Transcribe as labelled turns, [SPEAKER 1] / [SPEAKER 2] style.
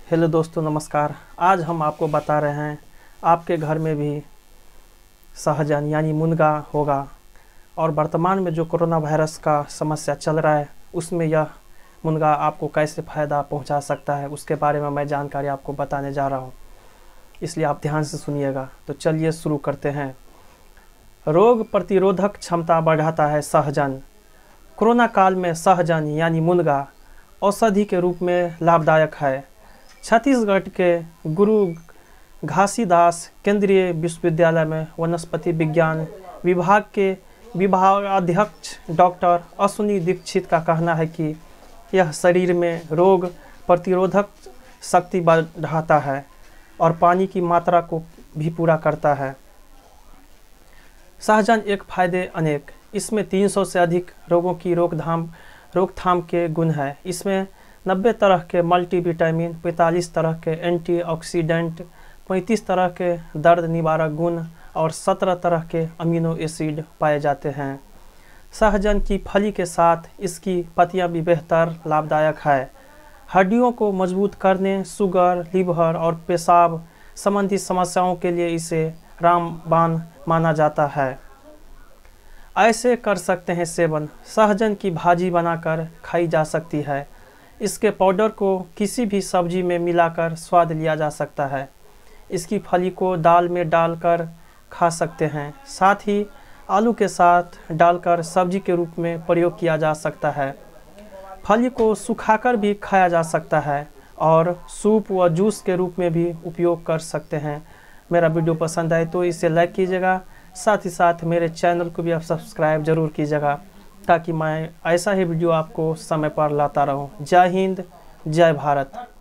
[SPEAKER 1] Hello दोस्तों, नमस्कार। आज हम आपको बता रहे हैं आपके घर में भी सहजन यानी मुनगा होगा और वर्तमान में जो कोरोना वायरस का समस्या चल रहा है उसमें यह मुनगा आपको कैसे फ़ायदा पहुंचा सकता है उसके बारे में मैं जानकारी आपको बताने जा रहा हूं, इसलिए आप ध्यान से सुनिएगा। तो चलिए शुरू करते हैं। रोग प्रतिरोधक क्षमता बढ़ाता है सहजन। कोरोना काल में सहजन यानी मुनगा औषधि के रूप में लाभदायक है। छत्तीसगढ़ के गुरु घासीदास केंद्रीय विश्वविद्यालय में वनस्पति विज्ञान विभाग के विभागाध्यक्ष डॉक्टर अश्विनी दीक्षित का कहना है कि यह शरीर में रोग प्रतिरोधक शक्ति बढ़ाता है और पानी की मात्रा को भी पूरा करता है। सहजन एक फायदे अनेक, इसमें 300 से अधिक रोगों की रोकथाम के गुण है। इसमें 90 तरह के मल्टीविटामिन, 45 तरह के एंटीऑक्सीडेंट, 35 तरह के दर्द निवारक गुण और 17 तरह के अमीनो एसिड पाए जाते हैं। सहजन की फली के साथ इसकी पत्तियां भी बेहतर लाभदायक है। हड्डियों को मजबूत करने, शुगर, लीवर और पेशाब संबंधी समस्याओं के लिए इसे रामबाण माना जाता है। ऐसे कर सकते हैं सेवन। सहजन की भाजी बनाकर खाई जा सकती है। इसके पाउडर को किसी भी सब्जी में मिलाकर स्वाद लिया जा सकता है। इसकी फली को दाल में डालकर खा सकते हैं। साथ ही आलू के साथ डालकर सब्जी के रूप में प्रयोग किया जा सकता है। फली को सुखाकर भी खाया जा सकता है और सूप व जूस के रूप में भी उपयोग कर सकते हैं। मेरा वीडियो पसंद आए तो इसे लाइक कीजिएगा, साथ ही साथ मेरे चैनल को भी आप सब्सक्राइब जरूर कीजिएगा ताकि मैं ऐसा ही वीडियो आपको समय पर लाता रहूं। जय हिंद, जय भारत।